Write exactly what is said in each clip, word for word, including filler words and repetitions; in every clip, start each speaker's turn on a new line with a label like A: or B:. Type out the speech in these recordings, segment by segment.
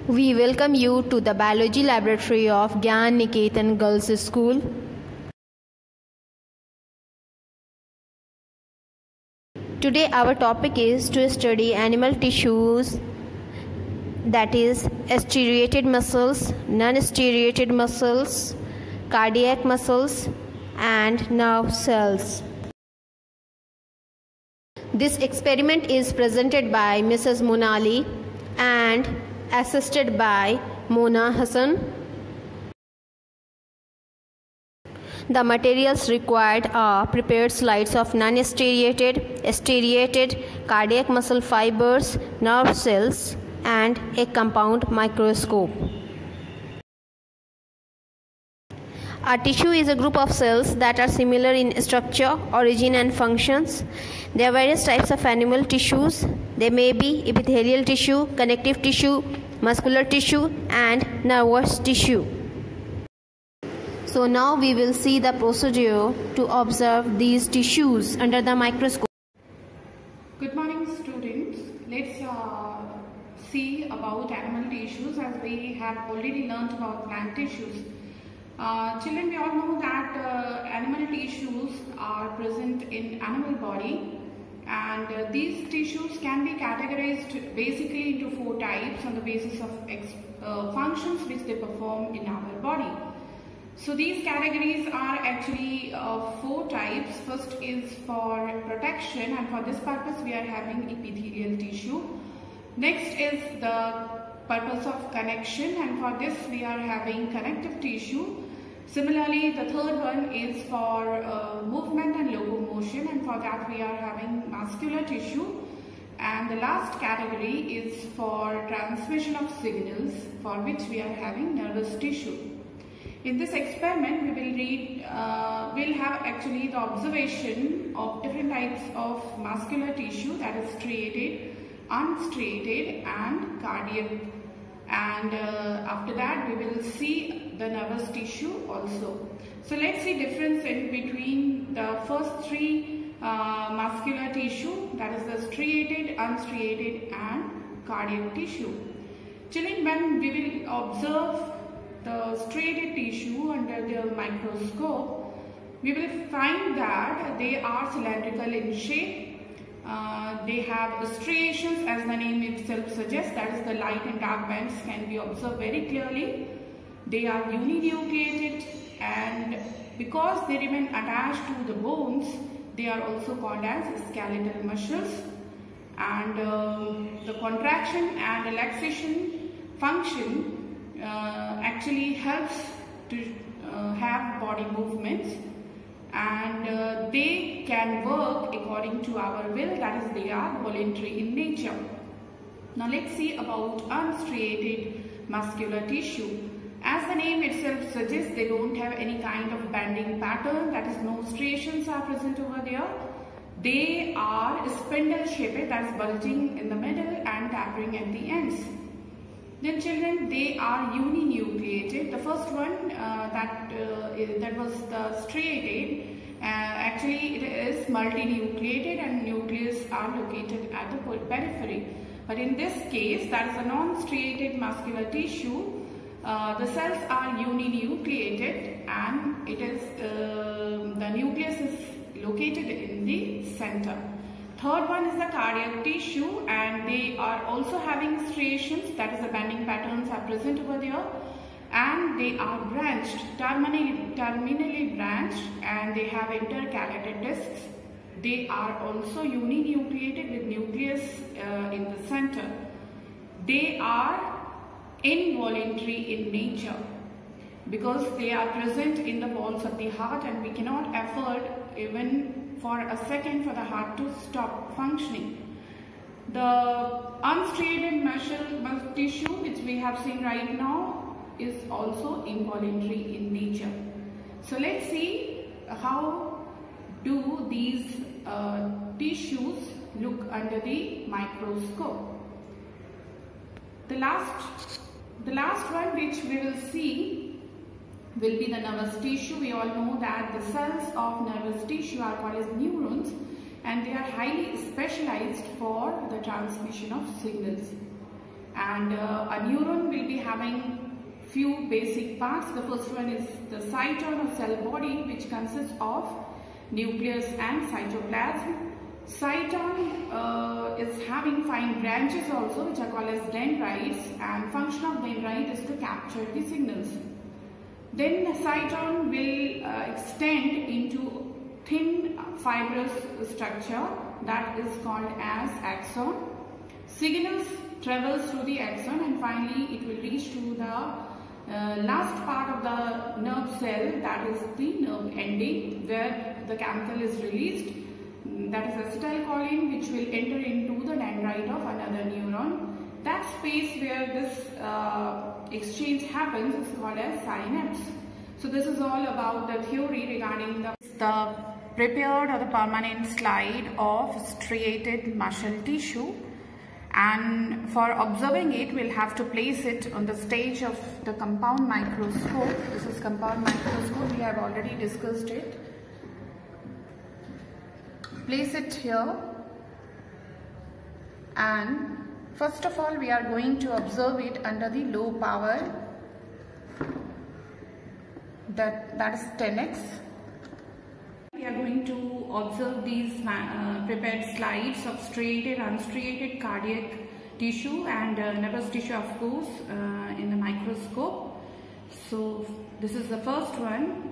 A: We welcome you to the Biology Laboratory of Gyan Niketan Girls School. Today our topic is to study animal tissues, that is striated muscles, non-striated muscles, cardiac muscles and nerve cells. This experiment is presented by Missus Monali and assisted by Mona Hassan. The materials required are prepared slides of non-striated, striated cardiac muscle fibers, nerve cells and a compound microscope. A tissue is a group of cells that are similar in structure, origin and functions. There are various types of animal tissues. They may be epithelial tissue, connective tissue, muscular tissue and nervous tissue. So now we will see the procedure to observe these tissues under the microscope.
B: Good morning students. Let's uh, see about animal tissues as we have already learned about plant tissues. Uh, children, we all know that uh, animal tissues are present in animal body, and uh, these tissues can be categorized basically into four types on the basis of ex uh, functions which they perform in our body. So these categories are actually uh, four types. First is for protection, and for this purpose we are having epithelial tissue. Next is the purpose of connection, and for this we are having connective tissue. Similarly, the third one is for uh, movement and locomotion, and for that we are having muscular tissue. And the last category is for transmission of signals, for which we are having nervous tissue. In this experiment, we will read, uh, we'll have actually the observation of different types of muscular tissue, that is striated, unstriated and cardiac. And uh, after that we will see the nervous tissue also. So let's see difference in between the first three uh, muscular tissue, that is the striated, unstriated and cardiac tissue. Children, when we will observe the striated tissue under the microscope, we will find that they are cylindrical in shape. Uh, they have striations, as the name itself suggests, that is the light and dark bands can be observed very clearly. They are uninucleated, and because they remain attached to the bones, they are also called as skeletal muscles. And uh, the contraction and relaxation function uh, actually helps to uh, have body movements. And uh, they can work according to our will, that is they are voluntary in nature. Now let's see about unstriated muscular tissue. As the name itself suggests, they don't have any kind of banding pattern, that is no striations are present over there. They are spindle shaped, that is bulging in the middle and tapering at the ends. Then children, they are uninucleated. The first one uh, that uh, is, that was the striated, uh, actually it is multinucleated and nucleus are located at the periphery. But in this case, that is a non-striated muscular tissue. Uh, the cells are uninucleated and it is uh, the nucleus is located in the center. Third one is the cardiac tissue, and they are also having striations, that is the banding patterns are present over there, and they are branched, terminally, terminally branched, and they have intercalated discs. They are also uninucleated with nucleus uh, in the center. They are involuntary in nature because they are present in the walls of the heart, and we cannot afford even for a second for the heart to stop functioning. The unstriated muscle tissue which we have seen right now is also involuntary in nature. So let's see how do these uh, tissues look under the microscope. The last, the last one which we will see will be the nervous tissue. We all know that the cells of nervous tissue are called as neurons, and they are highly specialized for the transmission of signals. And uh, a neuron will be having few basic parts. The first one is the cyton or cell body, which consists of nucleus and cytoplasm. Cyton uh, is having fine branches also, which are called as dendrites, and function of dendrite is to capture the signals. Then the cyton will uh, extend into thin fibrous structure that is called as axon. Signals travels through the axon and finally it will reach to the uh, last part of the nerve cell, that is the nerve ending, where the chemical is released, that is acetylcholine, which will enter into the dendrite of another neuron. That space where this uh, exchange happens is called as synapse. So this is all about the theory regarding the, the prepared or the permanent slide of striated muscle tissue. And for observing it, we'll have to place it on the stage of the compound microscope. This is compound microscope, we have already discussed it. Place it here, and first of all we are going to observe it under the low power, that, that is ten x. We are going to observe these uh, prepared slides of striated, unstriated cardiac tissue and uh, nervous tissue, of course, uh, in the microscope. So this is the first one.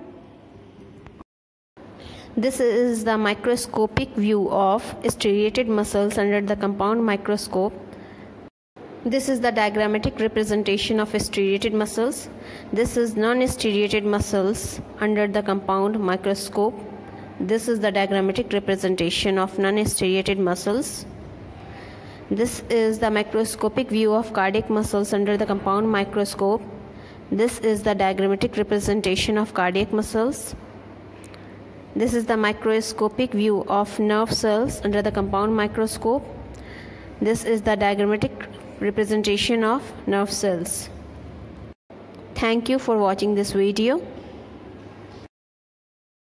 A: This is the microscopic view of striated muscles under the compound microscope. This is the diagrammatic representation of striated muscles. This is non-striated muscles under the compound microscope. This is the diagrammatic representation of non-striated muscles. This is the microscopic view of cardiac muscles under the compound microscope. This is the diagrammatic representation of cardiac muscles. This is the microscopic view of nerve cells under the compound microscope. This is the diagrammatic representation of nerve cells. Thank you for watching this video.